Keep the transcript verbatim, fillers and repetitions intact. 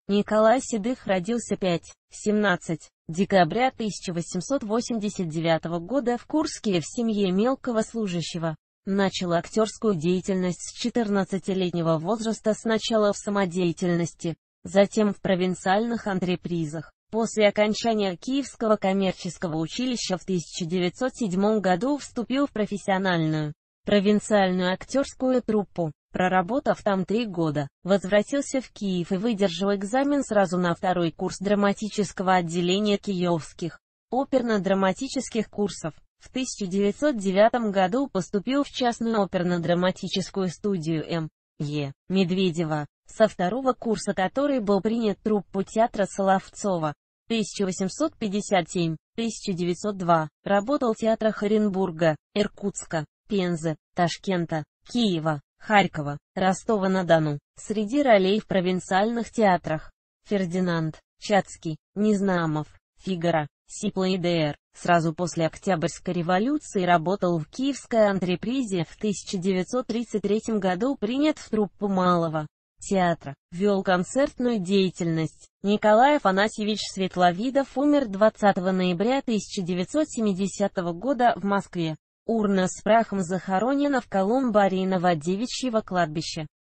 Николай Седых родился пятого-семнадцатого декабря тысяча восемьсот восемьдесят девятого года в Курске в семье мелкого служащего. Начал актерскую деятельность с четырнадцатилетнего возраста, сначала в самодеятельности, затем в провинциальных антрепризах. После окончания Киевского коммерческого училища в тысяча девятьсот седьмом году вступил в профессиональную, провинциальную актерскую труппу. Проработав там три года, возвратился в Киев и выдержал экзамен сразу на второй курс драматического отделения Киевских оперно-драматических курсов. В тысяча девятьсот девятом году поступил в частную оперно-драматическую студию М. Е. Медведева, со второго курса которой был принят в труппу театра Соловцова. тысяча восемьсот пятьдесят седьмой — тысяча девятьсот второй, работал в театрах Оренбурга, Иркутска, Пензы, Ташкента, Киева, Харькова, Ростова-на-Дону. Среди ролей в провинциальных театрах: Фердинанд, Чацкий, Незнамов, Фигаро, Сипла и Д Р. Сразу после Октябрьской революции работал в Киевской антрепризе. В тысяча девятьсот тридцать третьем году принят в труппу Малого театра. Вел концертную деятельность. Николай Афанасьевич Светловидов умер двадцатого ноября тысяча девятьсот семидесятого года в Москве. Урна с прахом захоронена в колумбарии Новодевичьего кладбища.